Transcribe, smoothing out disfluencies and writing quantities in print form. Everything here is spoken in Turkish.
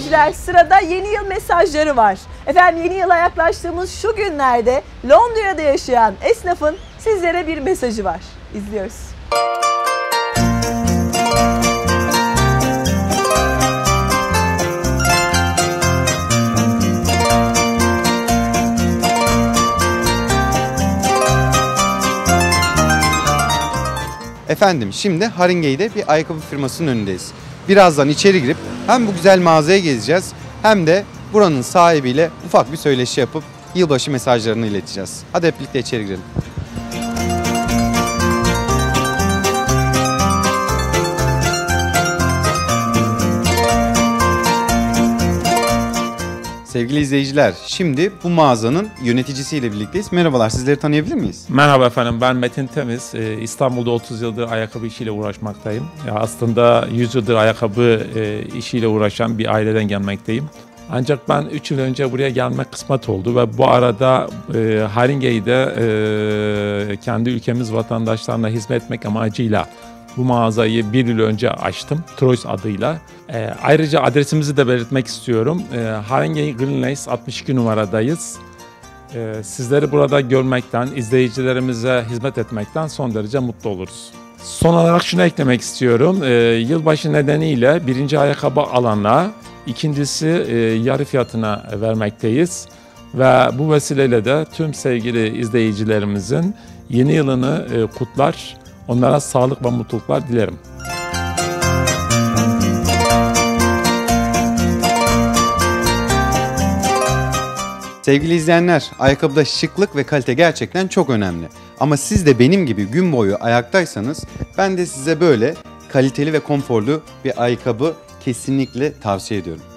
izleyiciler, sırada yeni yıl mesajları var. Efendim, yeni yıla yaklaştığımız şu günlerde Londra'da yaşayan esnafın sizlere bir mesajı var. İzliyoruz. Efendim, şimdi Haringey'de bir ayakkabı firmasının önündeyiz. Birazdan içeri girip hem bu güzel mağazaya gezeceğiz hem de buranın sahibiyle ufak bir söyleşi yapıp yılbaşı mesajlarını ileteceğiz. Hadi hep birlikte içeri girelim. Sevgili izleyiciler, şimdi bu mağazanın yöneticisiyle birlikteyiz. Merhabalar, sizleri tanıyabilir miyiz? Merhaba efendim, ben Metin Temiz. İstanbul'da 30 yıldır ayakkabı işiyle uğraşmaktayım. Aslında 100 yıldır ayakkabı işiyle uğraşan bir aileden gelmekteyim. Ancak ben 3 yıl önce buraya gelmek kısmet oldu ve bu arada Haringey'de kendi ülkemiz vatandaşlarına hizmet etmek amacıyla bu mağazayı 1 yıl önce açtım, Troyes adıyla. Ayrıca adresimizi de belirtmek istiyorum. Haringey Green Lace 62 numaradayız. Sizleri burada görmekten, izleyicilerimize hizmet etmekten son derece mutlu oluruz. Son olarak şunu eklemek istiyorum. Yılbaşı nedeniyle birinci ayakkabı alana, ikincisi yarı fiyatına vermekteyiz. Ve bu vesileyle de tüm sevgili izleyicilerimizin yeni yılını kutlar. Onlara sağlık ve mutluluklar dilerim. Sevgili izleyenler, ayakkabıda şıklık ve kalite gerçekten çok önemli. Ama siz de benim gibi gün boyu ayaktaysanız ben de size böyle kaliteli ve konforlu bir ayakkabı kesinlikle tavsiye ediyorum.